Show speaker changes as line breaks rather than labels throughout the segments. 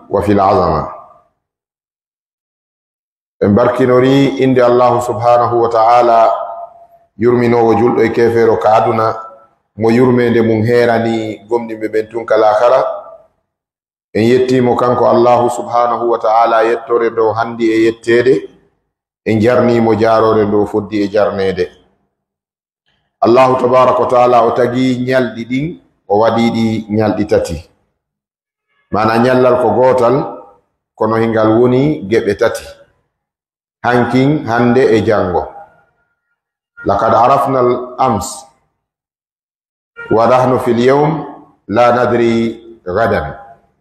وفي العظمة. embarkinori inde Allah subhanahu wa ta'ala yurmino juldo e kefero ka aduna mo yurmende mum herani gomdi be bentun kala khara en yettimo kanko Allah subhanahu wa ta'ala yettore do handi e yettede en jarni mo jarore do foddi e jarnede. Allah tabaaraka wa ta'ala o tagi nyaldi din o wadi di nyaldi tati, mana nyallal ko gotal kono hingal woni gebe tati, hanking hande e jango. Laqad arafna al-ams wa nahnu fil yawm la nadri gadan.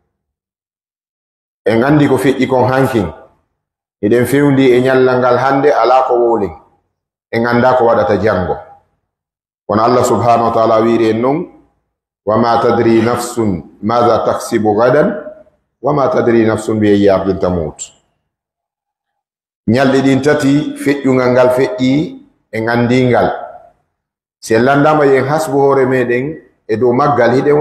En andi ko feƴƴi kon hanking eden fewndi e nyallangal hande ala ko woling en anda ko wadata jango. Kono Allah subhanahu wa ta'ala wiiri en non wama tadri nafsun madha taksibu gadan wama tadri nafsun bi ayyi ardin tamut. Nyalde din tati feƴƴungal ngal feƴƴi e ngandingal se landama yen hasbu hore meden e do maggal hiden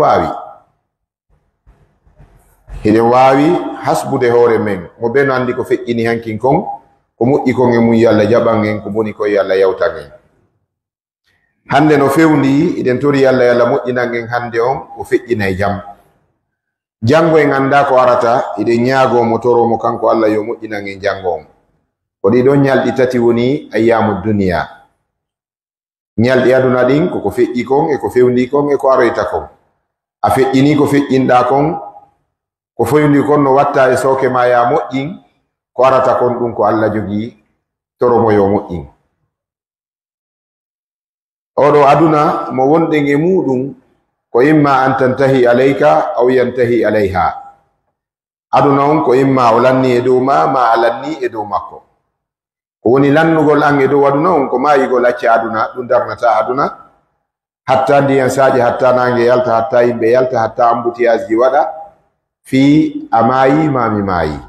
wawi hasbude hore men mo ben andi ko feƴƴini hankin kon ko moƴƴi kon e mum yalla jaɓangen ko boni ko yalla yawtangen. Hande no fewndi iden tori yalla moƴƴinangen hande on o feƴƴina e jam. Jango en anda ko arata iden ñaago mo toro mo kanko Allah yo moƴƴinangen jango on. Ko ɗi ɗon ñalɗi tati woni ayyamu duniya. Ñalɗi aduna ɗin koko feƴƴi kon e ko fewndi kon e ko aroyta kon. A feƴƴini ko feƴƴinɗa kon, ko fewndi kon no watta e soke ma ya moƴƴin, ko arata kon ɗum ko Allah jogi toromo yo moƴƴin. Oɗo aduna mo wonɗen e muɗum ko imma an tantahi alayka aw yantahi alayha. Aduna on ko imma o lanni e dow ma a lanni e dow makko. Ko woni lannugol an e dow aduna on ko mayigol acca aduna ɗum darnata aduna hatta ndiyan saji, hatta nange yalta, hatta yimɓe yalta, hatta ambutiyasji waɗa fi a maayi mami maayi.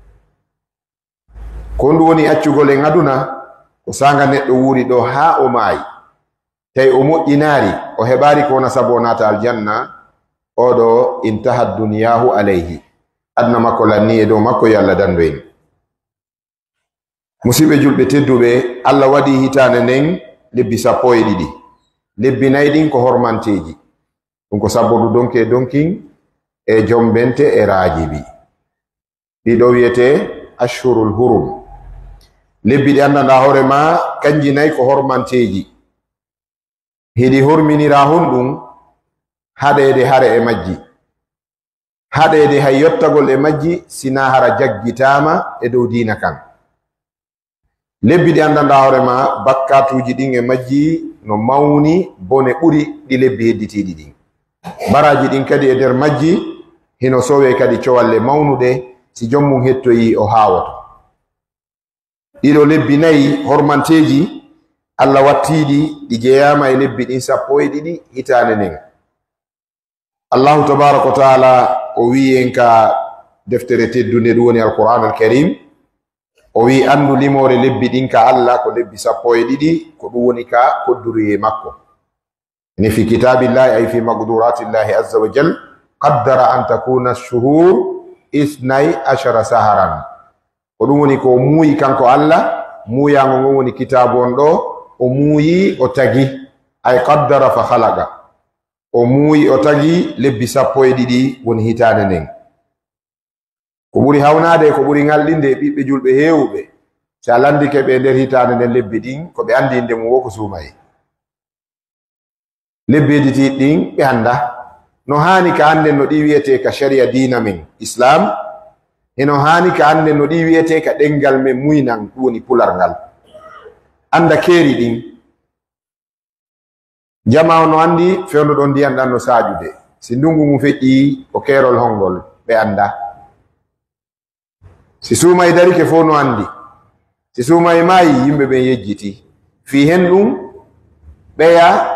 Ko ndu woni accugol en aduna ko sanga neɗɗo wuri ɗo ha o maayi tawi o moƴƴinaari o heɓaari ko wona sabu o naata aljanna, oɗo intaha duniyahu alayhi, aduna makko lanni e dow makko yo Allah dandu en. Musidɓe julɓe tedduɓe, Allah waɗi hitande nden lebbi 12. Lebbi 4 ɗin ko hormanteji, ɗum ko sabodu donke donkin e jombente e rajibi. Ɗiɗo wiyete ashhurul hurum. Lebbi ɗi andanda hoore ma kanji 4 ko hormanteji, hiɗi horminira honɗum haɗede hare e majji, haɗede hay yottagol e majji sina hara jaggitama e dow dina kan. Lebbi ɗi andanda hoore ma bakkatuji ɗin e majji no mawni bone ɓuri ɗi lebbi hedditiɗi ɗin. Baraji ɗin kadi e nder majji hino sowe kadi cowalle mawnude si jommum hettoyi o hawoto. Ɗiɗo lebbi 4 hormanteji Allah wattiɗi ɗi jeeyama e lebbi ɗin 12 hitande nden. Allahu tabaraka wa taala o wi en ka deftere teddunde ɗum woni alquran alkarim, o wi andu limore lebbi ɗin ka Allah ko lebbi 12 ko ɗum woni ka kodduri e makko. Ni fi kitabillahi ay fi maqduratillahi azza wa jal qaddara an takuna ash-shuhur 12 saharan. Ko ɗum woni ko muuyi kanko Allah, muuyango ngo woni kitabu on ɗo o muuyi o tagi, ay qaddara fa khalaqa, o muuyi o tagi lebbi 12 woni hitande nden. Ko ɓuri hawnade ko ɓuri ngallinde ɓiɓɓe julɓe heewɓe sa landike ɓe nder hitande nden lebbi ɗin ko ɓe andi inde mum wo ko suumaye. Lebbi hedditiɗi ɗin ɓe anda no hani ka anden no ɗi wiyete ka sharia dina men islam, eno hani ka anden no ɗi wiyete ka ɗengal men muynan ɗum woni pularngal. Anda keeri ɗin jama no andi fewndo ɗon ndiyam ɗan no sajude, si ndungu mum feƴƴi ko keerol hongol ɓe anda. Si suuma e darike fo no andi, si suuma e maayi yimɓe ɓen yejjiti fi hen ɗum ɓeya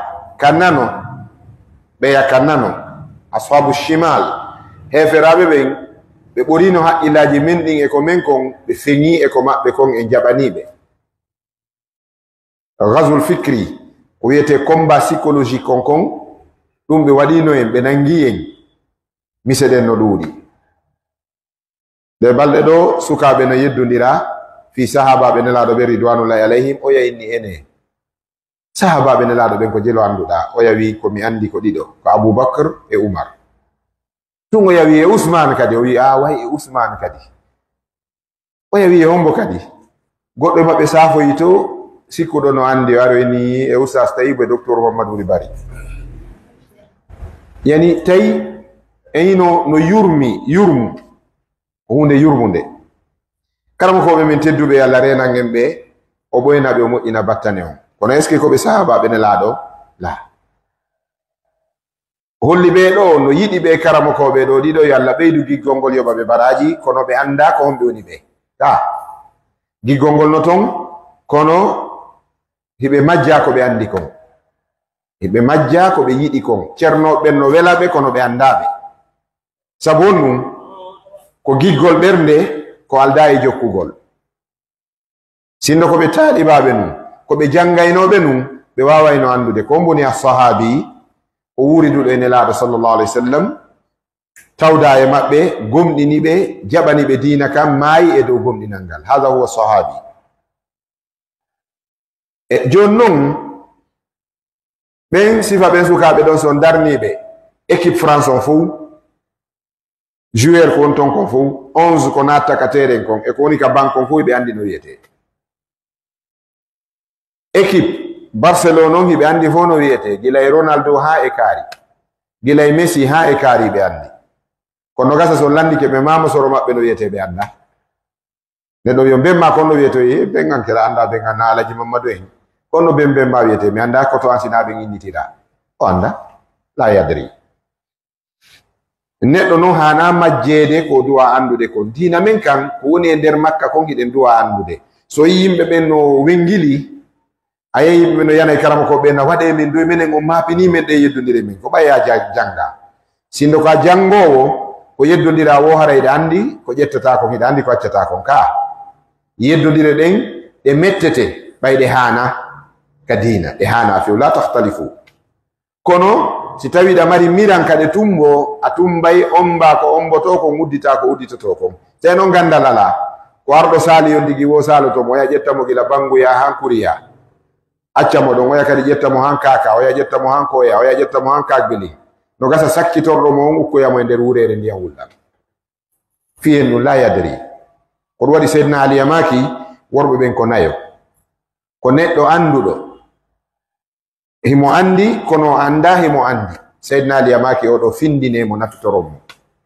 kannano ashabu shimal heferaɓe ɓen ɓe ɓorino haqqillaji men ɗin e ko men kon ɓe feŋi e ko maɓɓe kon e jaɓaniɓe. Ghazul fikri ko wiyete combat psychologique kon ɗum ɓe waɗino en ɓe nangi en miseɗen no ɗuuɗi. de balde do sukabe no yeddondira fi sahaba be nelaado be ridwanullahi alayhim o yayni ene sahaba be nelaado be ko jelo anduda o yawi ko mi andi ko dido ko Abubakar e Umar tungo yawi e Usman kadi o wi a way e Usman kadi o yawi e hombo kadi goddo mabbe safo yito sikkudo no andi waro ni e Ustaz Tayyib e Dr. Muhammad Bari yani tay eyno no yurmu hunde yurmunde karamo ko be min teddube Allah rena ngembe o boyna be mo ina battane on kono eske ko be sahaba be ne laado la holli be do no yidi be karamo ko be do dido yalla beydu giggongol yoba be baraji kono be anda ko hombe woni be ta giggongol no ton kono hibe majja ko be andi kon hibe majja ko be yidi kon cerno ben no welabe kono be andabe sabonu ko giggol bernde ko alda e jokkugol sinno ko be taalibabe nun ko be jangaynobe nun be wawayno andude ko mboni as-sahabi o wuridudo e nelaado sallallahu alaihi wasallam tawda e mabbe gomdini be jabani be diina kam maayi e dow gomdinal ngal hada huwa sahabi e jonnon ben sifa ben sukabe don son darnibe équipe France on fou joueur ko ton ko fou 11 ko natta ka terrain kon e ko woni ka bank kon fou be andi no yete équipe Barcelona on hibe andi fo no yete gilay Ronaldo ha e kari gilay Messi ha e kari be andi kono gasa so landi ke be mama soro mabbe no yete be anda ne do yo bemma kono yeto e be ngankela anda be ngana alaji Mamadou en kono bemba yete mi anda ko to ansina be nginditira o anda la yadri neddo no hana majjede ko duwa andude ko dina men kan ko woni e der Makka ko giden duwa andude so yimbe ben no wengili ayi yimbe no yana karama ko be na wade min do menen o mapini men de yeddondire min ko baya janga sindo ka jangowo ko yeddondira wo harayde andi ko jettata ko hida andi ko accata ko ka yeddondire den e mettete bayde hana kadina e hana fi la takhtalifu kono si tawi da mari miran kade tumbo atumbay omba ko omboto ko nguddita ko udditoto ko seno gandalala ko ardo sali yondigi wo salo to moya jettamo gila bangu ya hankuriya acca mo don moya kadi jettamo hankaka o ya jettamo hanko ya o ya jettamo hankagbeli no gasa sakkitordo mo ukko ya mo nder wurere ndiyam wulla fienu la yadri ko wadi sayyidina Ali Yamaki worbe ben ko nayo ko neddo andudo himo andi kono anda himo andi sayyidina Ali Yamaki o do findine mo naftoromo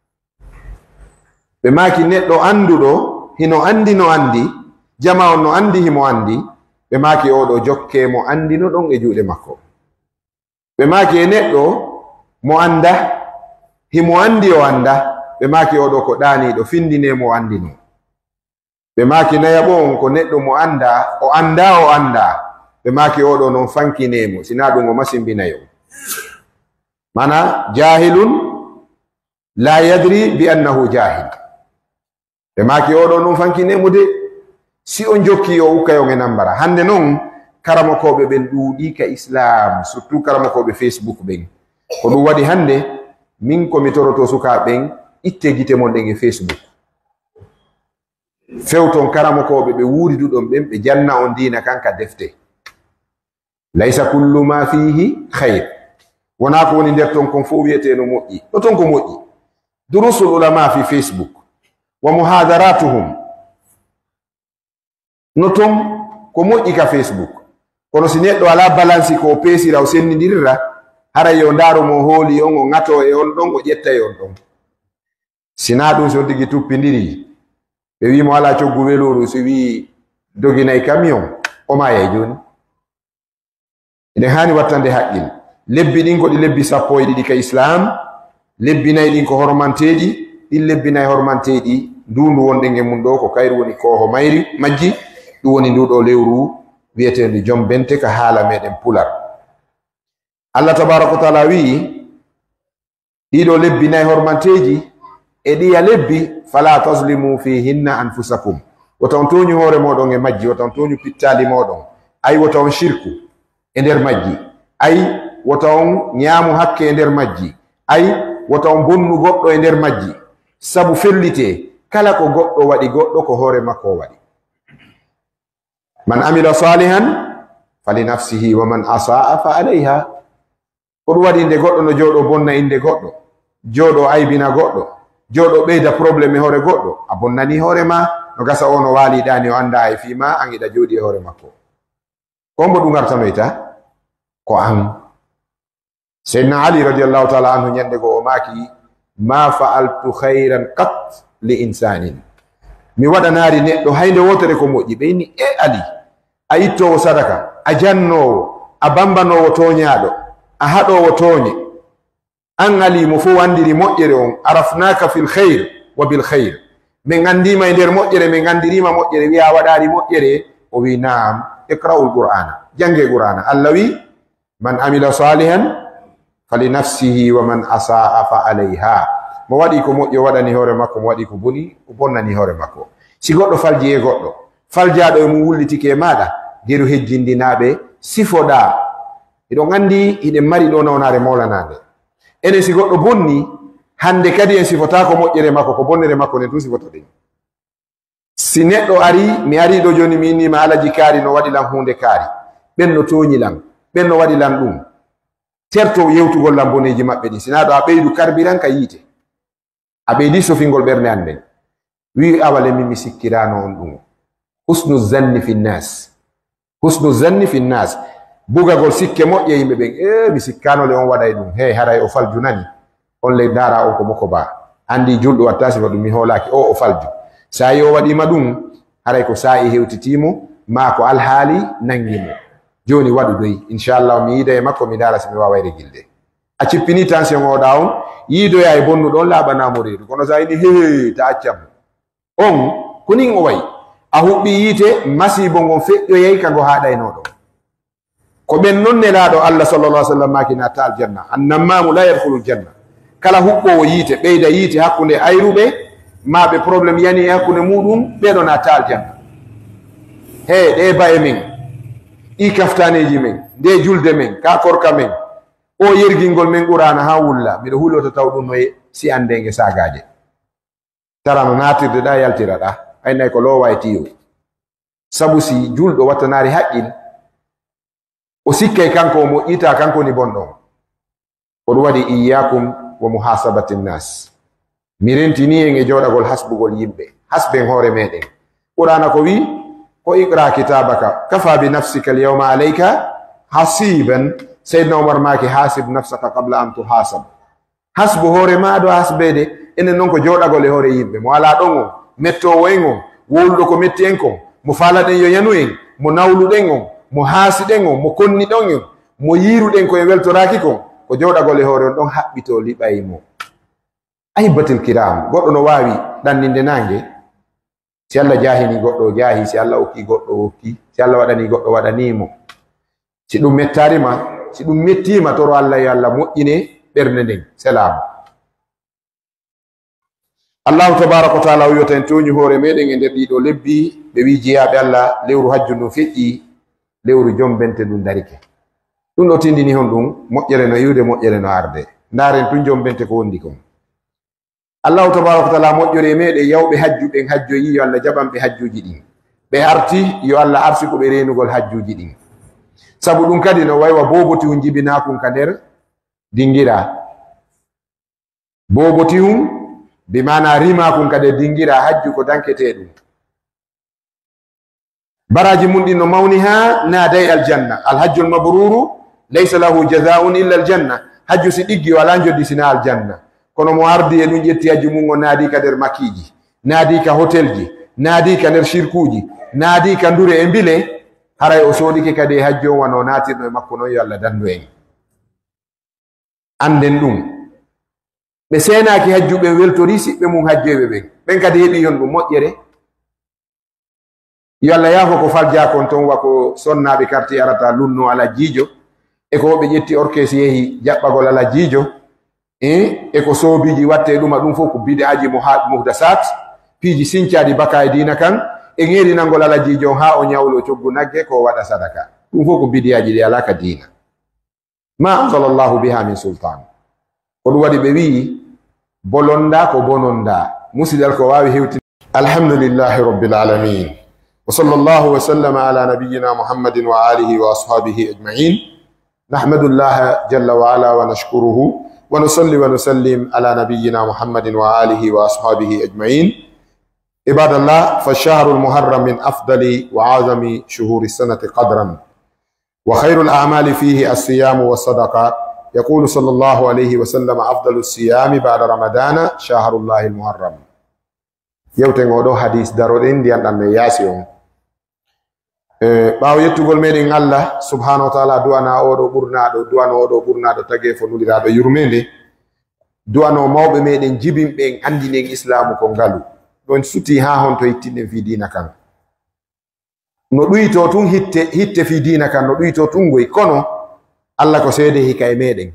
be maki neddo andudo hino andi no andi jama on no andi himo andi be maki o do jokke mo andi no don e juude makko be maki neddo mo anda himo andi o anda be maki o do ko dani do findine mo andi no be maki nayabo ko neddo mo anda o anda be maki odo non fankinemo sina dum o masimbinayo mana jahilun la yadri bi annahu jahil be maki odo non fankinemo de si on jokki o ukayo nambara hande non karamokobe ben duudi ka islam surtout karamokobe Facebook ben ko dum wadi hande min ko mi toroto suka ben itte gite mon de Facebook fewton karamokobe be wuri dudon ben be janna on dina kanka defte laysa kullu ma fihi khair wana ko woni der ton kon fo wiete no moƴƴi do ton ko moƴƴi durusul ulama fi Facebook wa muhadaratuhum no ton ko moƴƴi ka Facebook kono si neddo ala balance ko pesira o sennidirra hara yo ndaro mo holi on o ngato e on don ko jetta e on don sina dum so digi tuppindiri be wi mo ala coggu weluru so wi doginay camion o ma e joni ene hani wattande haqqil lebbi din ko di lebbi sappo e didi ka islam lebbi nay din ko hormanteedi din lebbi nay hormanteedi dundu wonde ngem mun do ko kayru woni ko ho mayri majji du woni ndu do lewru wiete jom bente ka hala meden pular Allah tabaaraka taala wi dido lebbi nay hormanteedi e diya lebbi fala tazlimu fihinna anfusakum woton toñu hore modon e majji woton toñu pittali modon ay woton shirku e nder majji ay woton nyaamu hakke e nder majji ay woton bonnu goddo e nder majji sabu fellite kala ko goɗɗo waɗi goɗɗo ko hoore makko waɗi. Man amila salihan fali nafsihi wa man asaa fa alayha. ko ɗum waɗi nde goɗɗo no jooɗo bonna inde goɗɗo, jooɗo aybina goɗɗo, jooɗo ɓeyda probléme e hoore goɗɗo, a bonnani hoore ma. no gasa o no waaliɗani o anda e fima an iɗa jooɗi e hoore makko. ko mbo ɗum artanoyta ko an. seydna ali radiallahu taala anhu ñande go o maaki ma fa'altu hayran qat li insanin, mi waɗanari neɗɗo haynde wotere ko moƴƴi. ɓeyni e ali a ittowo sadaka, a jannowo, a bambanowo toñaɗo, a haɗowo tooñe, an ali mo fo wandiri moƴƴere on. arafnaka fil hayr wa bil hayr, min andima e nder moƴƴere, min andirima moƴƴere. wiya waɗari moƴƴere? o wi naam. iqra'ul qur'ana, jange qur'ana. allah wi man amila salihan fali nafsihi wa man asaa fa alayha. mo waɗi ko moƴƴo waɗani hoore makko, mo waɗi ko boni o bonnani hoore makko. si goɗɗo falji e goɗɗo, faljaɗo e mum wullitike e maɗa, geru hejjindinaɓe sifoɗa. eɗon andi hiɗen mari ɗo nawnare mawlanade. enen si goɗɗo bonni, hande kadi en sifota ko moƴƴere makko, ko bonnere makko nden tun sifotoɗen. si neɗɗo ari, mi ari ɗo joni mi innima alaji kaari no waɗi lan hunde kaari, ɓen no toñi lan, ɓen no waɗi lan ɗum, certo yewtugol lan boneji maɓɓe ɗi. sina ɗo a ɓeydu karbiran ka yiite, a ɓeydi sofingol ɓernde an nden. wi awale min mi sikkirano on ɗum. husnu zanni fi nnas, husnu zanni fi nnas, bugagol sikke moƴƴe yimɓe ɓen. mi sikkanole on waɗay ɗum, hey haray o falju nani, on le dara o ko moko ba, andi julɗo watta sifa ɗum mi hoolaki o falju. sa yi o waɗima ɗum, haray ko sa'i hewtitimo ma ko alhaali nangimo. joni waɗu doyi, inchallah mi yiida e makko mi dara simi wawayre gilde. a cippini tension oɗa on, yiidoya e bonnuɗo on laaɓanamo reedu. kono sa ini hehe ta accam on konin o wayi, a huɓɓi yiite, masibo ngon feƴƴoyay kango haɗaynoɗo. ko ɓen noon nelaɗo allah sallallah alih sallam maki natta aljanna. annammamu la yadkhulu janna. kala huɓɓowo yiite, ɓeyda yiite hakkunde ayruɓe maɓe probléme yani e hakkunde muɗum, ɓeɗo natta aljanna. he ɗe baye men, ɗi kaftaneji men, nde julde men, ka korka men, o yergingol men qur'ana ha wulla. miɗo huloto taw ɗum no si andege sagaje. tara no natirde ɗa yaltira ɗa, aynay ko lowa e tiyo. sabu si julɗo wattanari haqqil, o sikkay kanko o moƴƴita, kanko ni bonɗon. ko ɗum waɗi iyakum wa muhasabati nnas. mi rentini en e joɗagol hasbugol yimɓe, hasben hoore meɗen. qur'ana ko wi ko iqra kitabaka kafa bi nafsika alyawma alayka hasiban. seydna omar maki hasib nafsaka qabla an tuhasab. hasbu hoore maɗo hasbede. enen noon ko joɗagol e hoore yimɓe. mo ala ɗon on, mettowo en on, woluɗo ko metti en kon, mo faalaɗen yo yanu en, mo nawluɗen on, mo haasiɗen on, mo konniɗon en, mo yiruɗen ko e weltoraki kon, ko joɗagol e hoore on ɗon haɓɓito liɓaymo. ahibatil kiram, goɗɗo no wawi ɗanninde nange, si allah jahini goɗɗo jaahi, si allah okki goɗɗo okki, si allah waɗani goɗɗo waɗanimo. si ɗum mettarima, si ɗum mettima, toro allah yo allah moƴƴine ɓernde nden. salamu. allahu tabaraka wa taala wiyata en toñi hoore meɗen e nder ɗiɗo lebbi. ɓe wi jeyaɓe allah lewru hajju ndun feƴƴi, lewru jombente ndun darike. ɗum ɗo tindini hon ɗum moƴƴere no iwde, moƴƴere no arde. ndaren tun jombente ko wondi kon. allahu tabaraka wa taala moƴƴore e meɗen yawɓe hajjuɗen hajjoyi, yo allah jaɓanɓe hajjuji ɗin. ɓe arti, yo allah arsi ko ɓe renugol hajjuji ɗin. sabu ɗum kadi no waywa boboti hun jibinakun ka nder dingira. boboti hun bimana rimakun kade dingira hajju ko dankete ɗum. baraji mun ɗin no mawni ha naaday aljanna. alhajjul mabruru laysa lahu jazaun illa aljanna. hajju si ɗiggi wala joddi sina aljanna. kono mo ardi e ɗum ƴetti hajju mum o naadi ka nder makiji, naadi ka hotel ji, naadi ka nder shirkuji, naadi ka ndure e mbile, haray o soodike kadi e hajju on wano natirno e makko noon. yo allah dandu en anden ɗum. ɓe senaki hajjuɓe weltori siɓɓe mum hajjoɓe ɓen, ɓen kadi heɓi yon ɗum moƴƴere. yo allah yaafo ko faljakon ton wako sonnaɓe karti arata lunno ala jiijo, e ko ɓe ƴetti orkes yeehi jaɓɓagol ala jiijo, e ko soobiji watte ɗuma. ɗum fof ko bid'aji muhdasat, piiji sincadi baka e dina kan, e ŋerinangol ala jiijo ha o ñawlo coggu nagge ko waɗa sadaka. ɗum fof ko bidiyaji ɗi ala ka dina. ma anzalallahu biha min sultan. ko ɗum waɗi ɓe wi bolonda ko bononda, musidal ko wawi hewti. Alhamdulillahi rabbil alamin wa sallallahu wa sallama ala nabiyyina Muhammadin wa alihi wa ashabihi ajma'in. Nahmadullaha jalla wa ala wa nashkuruhu wa nusalli wa nusallim ala nabiyyina Muhammadin wa alihi wa ashabihi ajma'in. Ibadallah, fashahru al-muharram min afdali wa azami shuhuri sanati qadran wa khairul a'mali fihi as-siyamu wa sadaqa. Yaqulu sallallahu alayhi wa sallam afdalu as-siyami ba'da ramadana shahrullahi al-muharram. Yewte ngodo hadis daroden ndiyan dan me yasi on ɓaawo yettugol meɗen Allah subhanahu wa ta'ala duwana oɗo ɓurnaɗo duwano oɗo ɓurnaɗo tagi fo nuliraɗo yurmede duwano mawɓe meɗen jibinɓe andinen islamu ko ngalu ɗon suti ha hon to hittinɗen fi dina kan no ɗuyto tun hitte fi dina kan no ɗuyto tun goy kono Allah ko seede hika e meɗen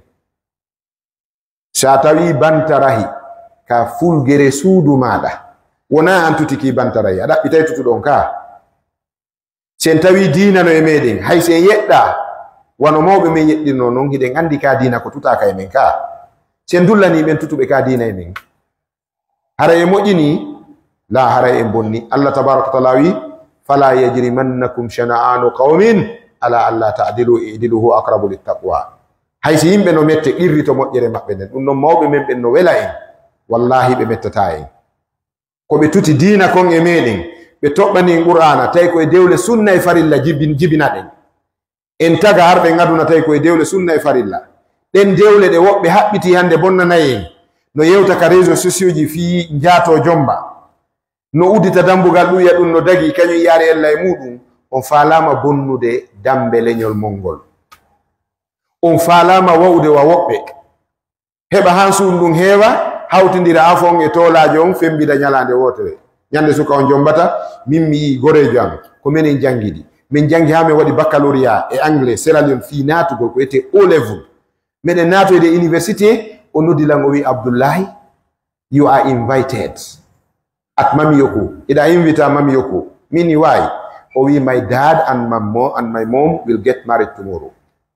sa tawi bantarahi ka fulgere suudu maɗa wona an tutiki bantarahi a ɗaɓɓitay tutuɗon ka sen tawi dina no e meɗen hay sen yeɗɗa wano mawɓe men yeɗɗirno noon hiɗen andi ka dina ko tutaka e men ka sen dullani ɓen tutuɓe ka dina e men hara e moƴƴini la hara en bonni. Allah tabaraka wa taala wi fala yajrimannakum shana'anu qaumin ala alla ta'dilu i'dilu huwa aqrabu littaqwa. hay si yimɓe no mette qirri to moƴƴere maɓɓe nden ɗum noon mawɓe men ɓen no wela en wallahi ɓe mettata en ko ɓe tuti dina kon e meɗen ɓe toɓɓani qur'ana tawi koye dewle sunna e farilla jibina ɗen en taga harɓe ngaduna tawi koye dewle sunna e farilla ɗen dewle ɗe woɓɓe haɓɓiti hande bonnanayi en no yewta ka réseau sociaux ji fi jaato jomba no uddita dambugal ɗuya ɗum no dagi kañum yaari ella e muɗum on falama bonnude dambe leñol mongol on falama wawde wa woɓɓe heɓa han suun ɗum heewa hawtidira afon e tolajo on fembida ñalande wotere ñande suka on jombata min mi yi gorejo am ko minen jangiɗi min jangi ha min waɗi baccalauréat e anglais Sierra Leone fi natugol ko wiyete O level meɗen natoyde université o noddilan o wi Abdoullahi you are invited at Mami Yoko. Ida invita Mami Yoko. Meaning why? O wi my dad and my mom will get married tomorrow.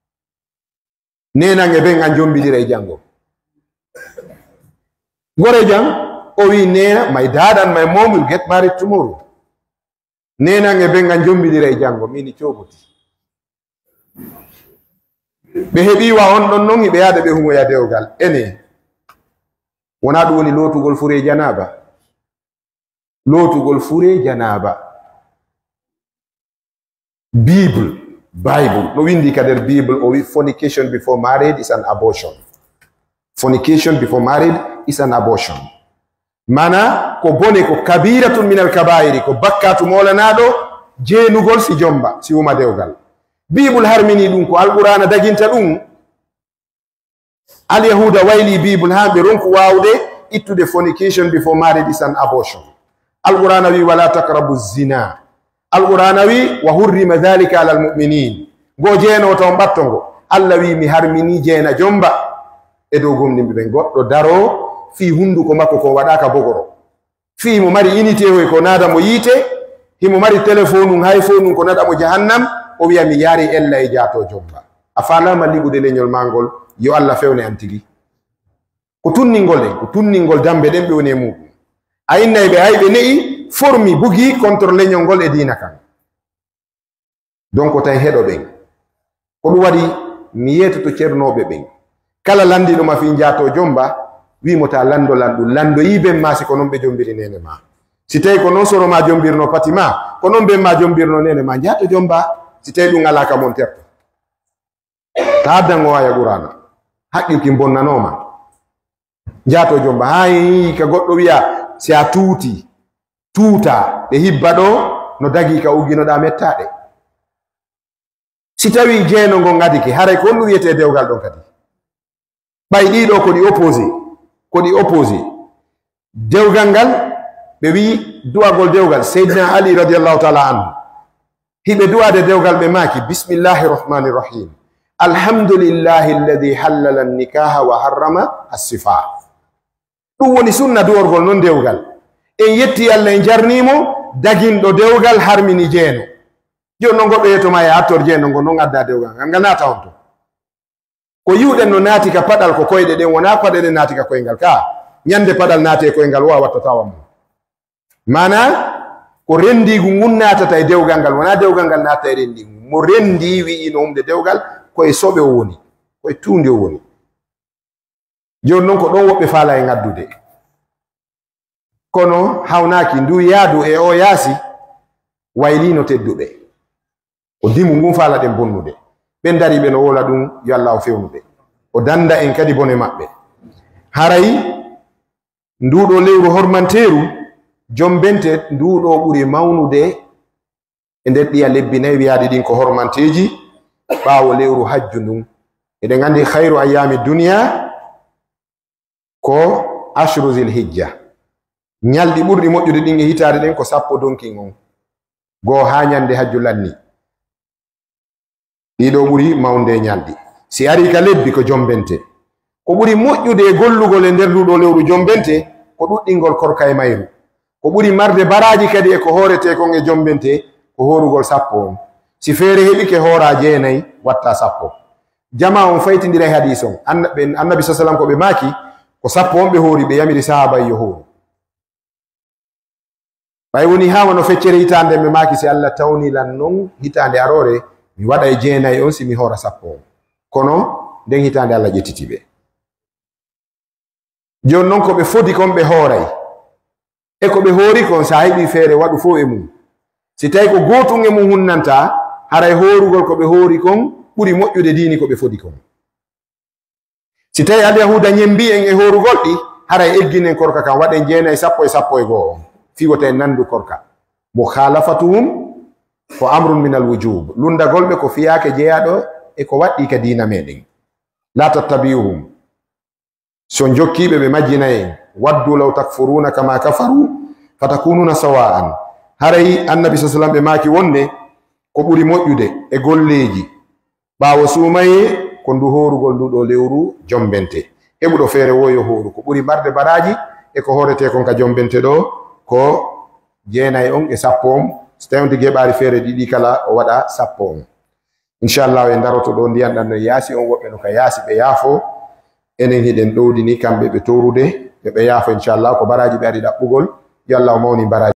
Nena nge ben anjombi dire jango. Gore jang o wi nena my dad and my mom will get married tomorrow. Nena nge ben anjombi dire jango mini choboti. Be hebi wa on don nongi be yada be humo ya dewgal ene. Wona do woni lotugol fure janaba. Lotugol fure janaba. Bible no windi kader Bible o wi fornication before marriage is an abortion. Fornication before marriage is an abortion. Mana ko bone ko kabiratun min al-kabairi ko bakkatu molanado jeenugol si jomba si wuma dewgal. Bible harmini dum ko al-Qur'ana daginta dum. Al-Yahuda wayli Bible hambe ronko wawde ittude fornication before marriage is an abortion. Al-Qur'ana wi wala taqrabu zina. Al-Qur'ana wi wa hurrima dhalika ala al-mu'minin. Go jeeno to battongo. Allah wi mi harmini jeena jomba e dow gomnimbe ben goddo daro fi hunduko makko ko wadaka bogoro. Fi mo mari unité hoy ko nada mo yite, himo mari telephone hay phone ko nada mo jahannam o wiya mi yari ella e jaato jomba. Afala malibude leñol mangol yo Allah fewne antigi. Ko tunningol dambe den be woni mudum. Ayinay be haybe nei formi bugi contre leñol ngol e dina kan. Donc tay hedo ben. Ko dum wadi mi yetoto cernobe ben. Kala landi no ma fi jaato jomba wi mota lando yibe masi ko non be jombiri nene ma. Si tay ko non soro ma jombirno patima ko non be ma jombirno nene ma jaato jomba si tay dum alaka mon terto. Ta dango aya Qur'ana. Haqqi bonnanoma. Jaato jomba hay ka goddo wiya si a tuta be hibba do no dagi ka ugino da mettade. Si tawi jeeno ngo ngadiki haray ko ndu wiyete dewgal don kadi. Bay ɗiɗo ko ɗi opposé dewgal ngal ɓe wi duwagol dewgal Seydina Ali radiyallahu ta'ala anhu hiɓe duwade dewgal ɓe maki bismillahi rahmani rahim alhamdulillahi alladhi halala nikaha wa harrama as-sifa. Ɗum woni sunna duworgol non dewgal en yetti Allah en jarnimo daginɗo dewgal harmini jeeno joni non goɗɗo yetoma e attor jeeno ngo non adda dewgal ngal nata on to ko yiwɗen no naati ka paɗal ko koyɗe ɗen wona paɗe ɗen naati ka koyngal ka ñande padal naate koye ngal wawata tawa mum mana ko rendigu ngun natata e dewgal ngal wona dewgal ngal natta e rendigu mo rendi wi'ino humde dewgal koye soɓe o woni koye tuundi o woni joni noon ko ɗon woɓɓe faala e ngaddude kono hawnaki ndu yaadu e o yaasi waylino tedduɓe o dimu ngun faala ɗen bonnude ɓen dariɓe no wola ɗum yo Allah o fewnuɓe o danda en kadi bone maɓɓe haray nduɗo lewru hormanteru jom bente nduɗo ɓuri mawnude e nder ɗiya lebbi nayi wiyaɗi ɗin ko hormanteji ɓaawo lewru hajju ndun eɗen andi khayru ayami duniya ko ashru zil hijja ñalɗi ɓurɗi moƴƴude ɗin e hitade ɗen ko 10 donkin on goo ha ñande hajju lanni ɗiɗo ɓuri mawnde ñalɗi si ari ka lebbi ko jombente ko ɓuri moƴƴude e gollugol e nder nduɗo lewru jombente ko ɗuɗɗingol korka e mayru ko ɓuri marde baraji kadi e ko hoorete kon e jombente ko horugol 10 on si feere heɓike hoora 9 watta 10 jama on faytidira e hadis on annabi sa sallam ko ɓe maaki ko 10 on ɓe hoori ɓe yamiri sahaba yo hooru ɓay woni ha wono feccere hitande ɓe maaki si Allah tawnilan noon hitande arore mi waɗa e 9 on si mi hoora 10 on kono nden hitande Allah ƴettiti ɓe joni noon ko ɓe fodi kon ɓe hooray e ko ɓe hoori kon sa heɓi feere waɗu fof e mum si tawi ko gotum e mum hunnanta haray hoorugol ko ɓe hoori kon ɓuri moƴƴude diini ko ɓe fodi kon si tawi alyahuda ñembi en e hoorugol ɗi haray egginen korka kan waɗen 9 10 e 10 e goo on fiwoto en nandu korka mo khalafatuhum ko amrun min al wujub lundagolɓe ko fiyake jeeyaɗo e ko waɗɗi ka diina meɗen la tattabiuhum so jokkiɓe ɓe majjina en waddu law takfuruna kama kafaru fatakununa sawa'an haray annabi sa sallam ɓe maaki wonde ko ɓuri moƴƴude e golleji ɓaawo suumaye ko ndu horugol nduɗo lewru jombente heɓuɗo feere woyo hooru ko ɓuri marde baraji e ko hoorete kon ka jombente ɗo ko 9 on e 10 on so tawti geɓaari feere ɗiɗi kala o waɗa 10 on inchallah e daroto ɗo ndiyan ɗan no yaasi on woɓɓe no ka yaasi ɓe yaafo enen hiɗen ɗowdini kamɓe ɓe torude ɓe yaafo inchallah ko baraji ɓe ari ɗaɓɓugol yo Allah o mawni baraji